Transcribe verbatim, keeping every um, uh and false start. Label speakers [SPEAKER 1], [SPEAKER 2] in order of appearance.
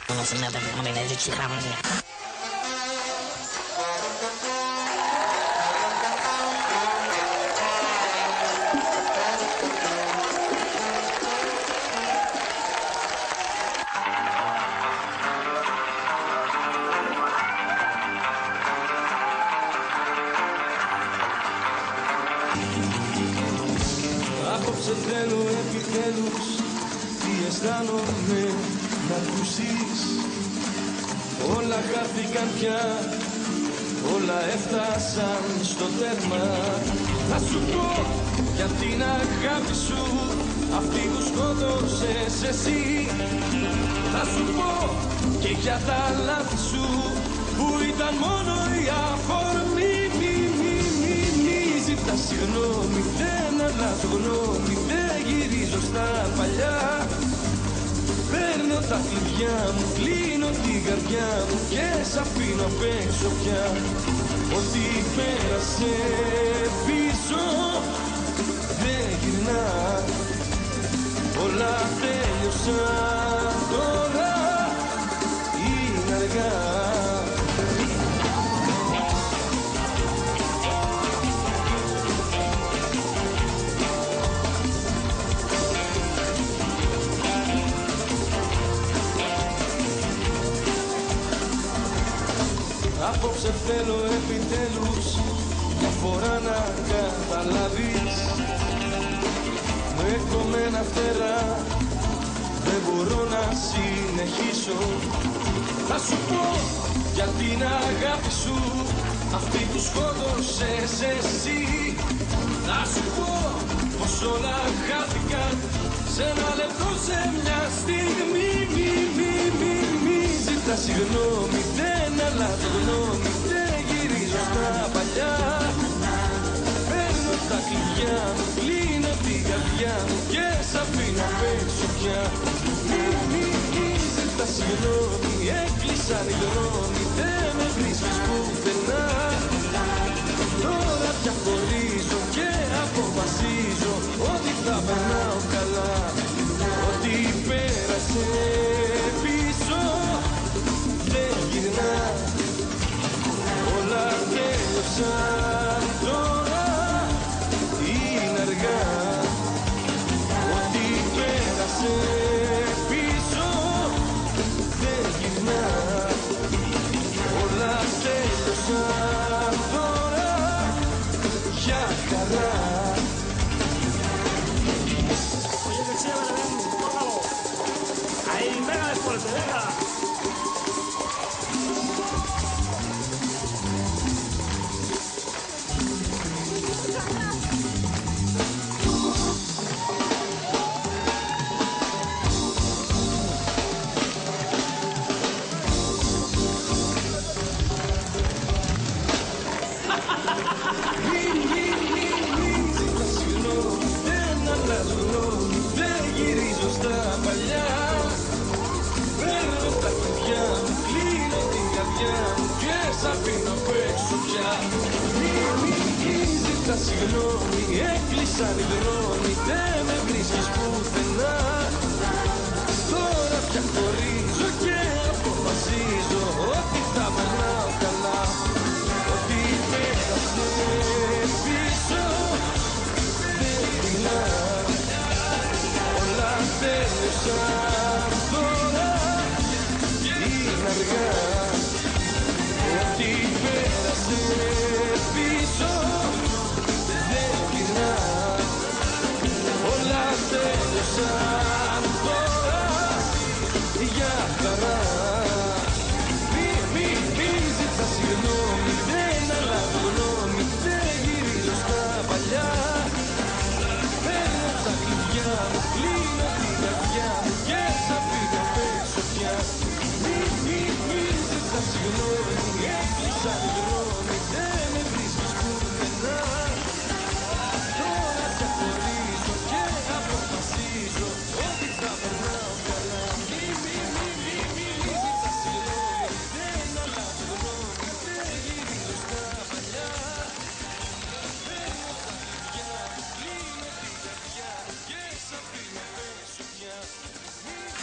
[SPEAKER 1] Non si mette per come ne ci cambia.
[SPEAKER 2] Απόψε θέλω επιτέλους τι αισθάνομαι να ακούσεις. Όλα χάθηκαν πια, όλα έφτασαν στο τέρμα. Θα σου πω για την αγάπη σου, αυτή που σκότωσες εσύ. Θα σου πω και για τα λάθη σου που ήταν μόνο η αφορμή. Μη, μη, μη, μη ζητάς συγγνώμη, δεν αλλάζω γνώμη, δεν γυρίζω στα παλιά. Παίρνω τα κλειδιά μου, κλείνω την καρδιά μου και σ' αφήνω απ' έξω πια. Ό,τι πέρασε πίσω δεν γυρνά, όλα τέλειωσαν τώρα, είναι αργά. Απόψε θέλω επιτέλους μια φορά να καταλάβεις. Με κομμένα φτερά δεν μπορώ να συνεχίσω. Θα σου πω για την αγάπη σου, αυτή που σκότωσες εσύ. Θα σου πω πως όλα χάθηκαν σε ένα λεπτό, σε μια στιγμή. Μη, μη, μη, μη ζητάς συγγνώμη, δεν αλλάζω γνώμη, δεν γυρίζω στα παλιά. Παίρνω τα κλειδιά μου, κλείνω την καρδιά μου και σ' αφήνω απ' έξω πια. Μη, μη, μη ζητάς συγγνώμη, έκλεισαν οι δρόμοι, δεν με βρίσκεις πουθενά. Τώρα πια χωρίζω και αποφασίζω ότι θα περνάω καλά. Ό,τι πέρασε πίσω δεν γυρνά, όλα τέλειωσαν τώρα, είναι αργά. Ό,τι πέρασε πίσω δεν γυρνά, όλα τέλειωσαν τώρα, για χαρά.
[SPEAKER 3] Oye, que chévere, ven, tócalo. Ahí, pégale fuerte, venga.
[SPEAKER 2] Δεν γυρίζω στα παλιά. Παίρνω τα κλειδιά μου, κλείνω την καρδιά μου και σ' αφήνω απ' έξω πια. Μη, μη, μη ζητάς συγγνώμη, έκλεισαν οι δρόμοι, δεν με βρίσκεις πουθενά. Τώρα πια χωρίζω και αποφασίζω ότι θα περνάω καλά. Ό,τι πέρασε πίσω δεν γυρνά, όλα τέλειωσαν τώρα, είναι αργά. Ό,τι πέρασε πίσω δεν γυρνά, όλα τέλειωσαν τώρα, για χαρά. Μη, μη, μη ζητάς συγγνώμη, δεν αλλάζω γνώμη, δεν γυρίζω στα παλιά. Παίρνω τα κλειδιά μου, κλείνω την καρδιά μου και σ' αφήνω απ' έξω πια. Μη, μη, μη ζητάς συγγνώμη, έκλεισαν οι δρόμοι, δεν με βρίσκεις πουθενά. Τώρα πια χωρίζω και αποφασίζω ότι θα περνάω καλά. Μη, μη, μη, μη, μη, μη ζητάς συγγνώμη, δεν αλλάζω γνώμη, δεν γυρίζω στα παλιά. Παίρνω τα κλειδιά μου, κλείνω την καρδιά μου και σ' αφήνω απ' έξω πια. Μη,